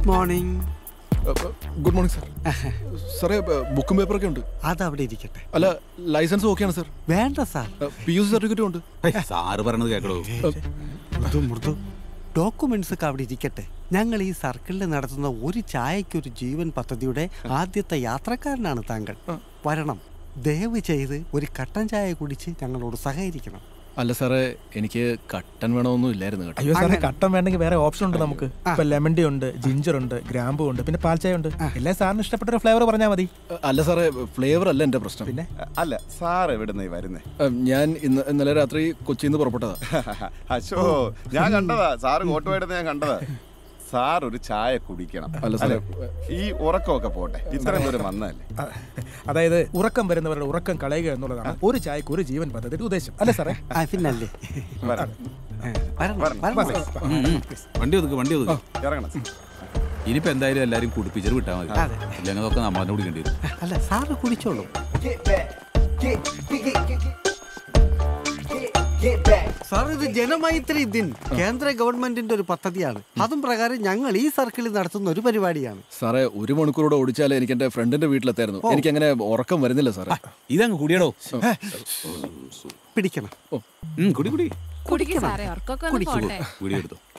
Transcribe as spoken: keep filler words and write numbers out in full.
Good morning. Good morning sir. സാറേ ബുക്കും പേപ്പറൊക്കെ ഉണ്ട്. അതവിടെ ഇരിക്കട്ടെ. അല്ല ലൈസൻസ് ഓക്കെയാണ് സാർ. വേണ്ട സാർ, പി യു സി സർട്ടിഫിക്കറ്റും ഉണ്ട്. സാറ് പറയണത് കേൾക്കണോ? മൃദു മൃദു ഡോക്യുമെന്റ്സ് ഒക്കെ അവിടെ ഇരിക്കട്ടെ. ഞങ്ങൾ ഈ സർക്കിളിൽ നടത്തുന്ന ഒരു ചായക്കൊരു ജീവൻ പദ്ധതിയുടെ ആദ്യത്തെ യാത്രക്കാരനാണ് താങ്കൾ. വരണം, ദയവ് ചെയ്ത് ഒരു കട്ടൻ ചായ കുടിച്ച് ഞങ്ങളോട് സഹകരിക്കണം. അല്ല സാറേ, എനിക്ക് കട്ടൻ വേണമെന്നും ഇല്ലായിരുന്നു കേട്ടോ. അയ്യോ സാറേ, കട്ടൻ വേണമെങ്കിൽ വേറെ ഓപ്ഷൻ ഉണ്ട് നമുക്ക്. ഇപ്പൊ ലെമൺ ടീ ഉണ്ട്, ജിഞ്ചർ ഉണ്ട്, ഗ്രാമ്പു ഉണ്ട്, പിന്നെ പാൽച്ചായ ഉണ്ട്. എല്ലാം സാറിന് ഇഷ്ടപ്പെട്ട ഒരു ഫ്ലേവർ പറഞ്ഞാൽ മതി. അല്ല സാറേ, ഫ്ലേവർ അല്ല എന്റെ പ്രശ്നം. പിന്നെ അല്ല സാർ എവിടുന്നേ വരുന്നേ? ഞാൻ ഇന്ന് ഇന്നലെ രാത്രി കൊച്ചിയിൽ നിന്ന് പുറപ്പെട്ടതാ. അശോ, ഞാൻ കണ്ടതാ സാറ് കോട്ടുമായിട്ട് ഞാൻ കണ്ടതാ. സാർ ഒരു ചായ കുടിക്കണം. അല്ല സാറേ, ഈ ഉറക്കമൊക്കെ പോട്ടെ, ഇത്രയും ദൂരം വന്നതല്ലേ. അതായത് ഉറക്കം വരുന്നവരുടെ ഉറക്കം കളയുക എന്നുള്ളതാണ് ഒരു ചായക്ക് ഒരു ജീവൻ പദ്ധതി ഉദ്ദേശം, അല്ലേ സാറേ? പിന്നല്ലേ. വണ്ടി ഒതുക്ക്, വണ്ടി ഒതുക്ക്. ഇറങ്ങണം. ഇനിയിപ്പോ എന്തായാലും എല്ലാരും കുടിപ്പിച്ചത് വിട്ടാൽ മതി. ഇല്ലെങ്കിൽ അതൊക്കെ നമ്മളെ കുടിക്കേണ്ടി വരും. അല്ല സാറ് കുടിച്ചോളൂ. സാർ, ഇത് ജനമൈത്രി ദിൻ കേന്ദ്ര ഗവൺമെന്റിന്റെ ഒരു പദ്ധതിയാണ്. അതും പ്രകാരം ഞങ്ങൾ ഈ സർക്കിളിൽ നടത്തുന്ന ഒരു പരിപാടിയാണ്. സാറേ, ഒരു മണിക്കൂറോടെ ഓടിച്ചാലേ എനിക്ക് എന്റെ ഫ്രണ്ടിന്റെ വീട്ടിലെത്തായിരുന്നു. എനിക്ക് അങ്ങനെ ഉറക്കം വരുന്നില്ല സാറേ. ഇതങ്ങ് കുടിയടോ. പിടിക്കണം. കുടി കുടി കുടിക്ക് സാറേ, ഉറക്കൊക്കെ ഒന്ന് പോട്ടെ. കുടിയെടുത്തോ.